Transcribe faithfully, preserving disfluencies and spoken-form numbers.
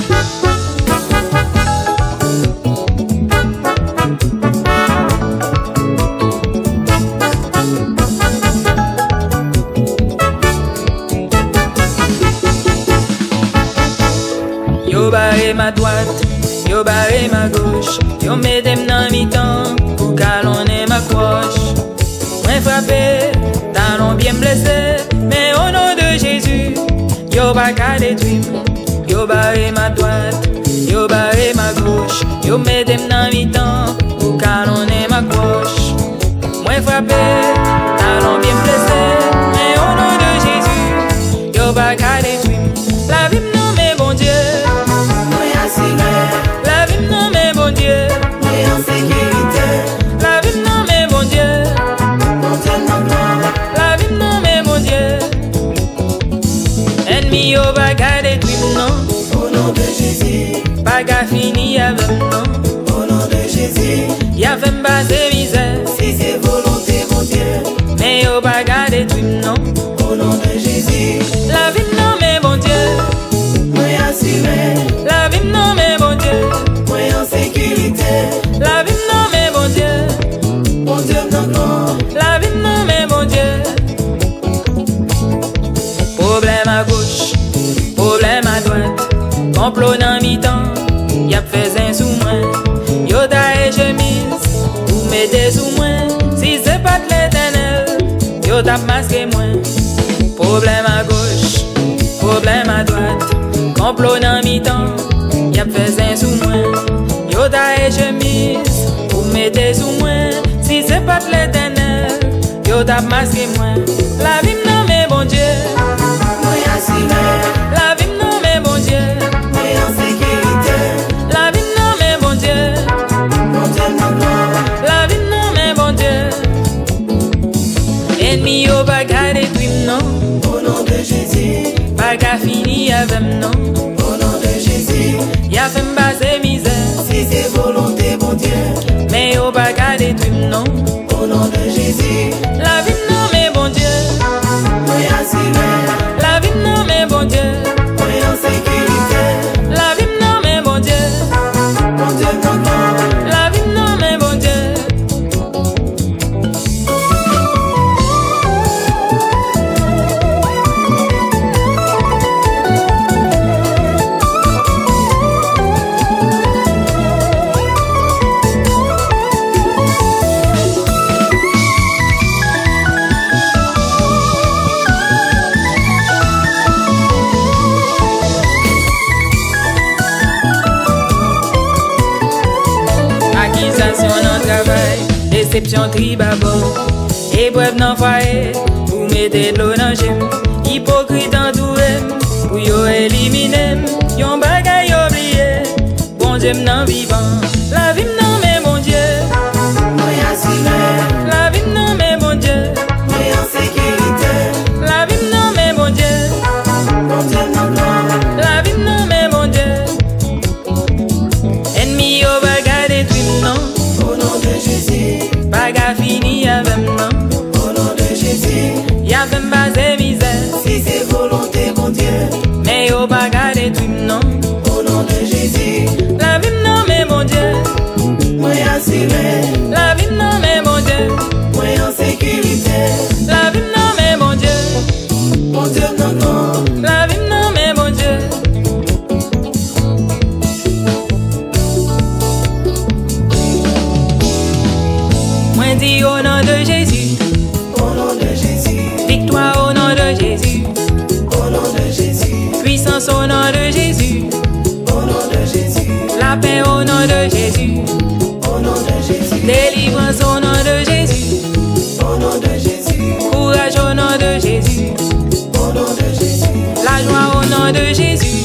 Yo barré ma droite, yo barré ma gauche, yo mettez dans mi-temps pour calonner ma croche. Moi frappé, talon bien blessé, mais au nom de Jésus, yo pas qu'à détruire. Yo barré ma droite, yo barré ma gauche, yo mettez dans mi-temps pour calonner ma croche. Moi frappé, talon bien blessé, mais au nom de Jésus, yo pas qu'à détruire. La vie non mais bon Dieu. La vie non mais bon Dieu, mais en sécurité. La vie non mais bon Dieu, Mon Dieu non gloire. La vie non mais bon Dieu. Ennemi au bagarre détruit non. Au nom de Jésus. Bagarre fini avec non. Au nom de Jésus. Y'a fait m'basser misère. Si c'est volonté mon Dieu. Mais au bagarre détruit non. Au nom de Jésus. La vie non mais bon Dieu. Moi assuré. La vie non mais bon Dieu. Moi en sécurité. La vie non mais bon Dieu. Mon Dieu non gloire. La vie non mais bon Dieu. Problème à gauche, problème à droite, complot dans mi-temps, y'a fait un sous moi. Yo ta et chemise, vous mettez sous moi. Si c'est pas de l'éternel, yo t'a masqué moi. Problème à gauche, problème à droite, complot dans mi-temps, y'a fait un sous moi. Yo ta et chemise, vous mettez sous moi. Si c'est pas de l'éternel, yo t'a masqué moi. La vie non mais bon Dieu. Moi assuré. La vie non mais bon Dieu. Moi en sécurité. La vie non mais bon Dieu. Mon Dieu non gloire. La vie non mais bon Dieu. Ennemi au bagarre détruit non. Au nom de Jésus. Bagarre fini avec non. Au nom de Jésus. Y'a fait m'basser misère. Si c'est volonté mon Dieu. Mais au bagarre détruit non. Au nom de Jésus. La vie non mais bon Dieu. Moi assuré. La vie non mais bon Dieu. Moi en sécurité. La vie non mais bon Dieu. Mon Dieu non gloire. La vie non mais bon Dieu. Accusation dans travail, déception tribabord, épreuve dans foyer, vous mettez de l'eau dans j'aime, hypocrite entouré, pour yo éliminer, yon bagay oublié, bon Dieu m'en vivant, la vie non mais bon Dieu, Moi assuré. la vie non mais bon Dieu, Moi en sécurité. la vie non mais bon Dieu, Mon Dieu non gloire. la vie non mais bon Dieu, ennemi au bagay détruit non. Au nom de Jésus. Bagarre fini avec non. Au nom de Jésus. Y'a fait m'basser misère. Si c'est volonté mon Dieu. Mais au bagarre détruit non. Au nom de Jésus. La vie non mais bon Dieu. Moi assuré. La vie non mais bon Dieu. Moi en sécurité. La vie non mais bon Dieu. Mon Dieu non gloire. La vie non mais bon Dieu. Moi dis au nom de Jésus. Au nom de Jésus. Victoire au nom de Jésus. Au nom de Jésus. Puissance au nom de Jésus. Au nom de Jésus. La paix au nom de Jésus. Au nom de Jésus. Délivrance au nom de Jésus. Au nom de Jésus. Courage au nom de Jésus. Au nom de Jésus. La joie au nom de Jésus.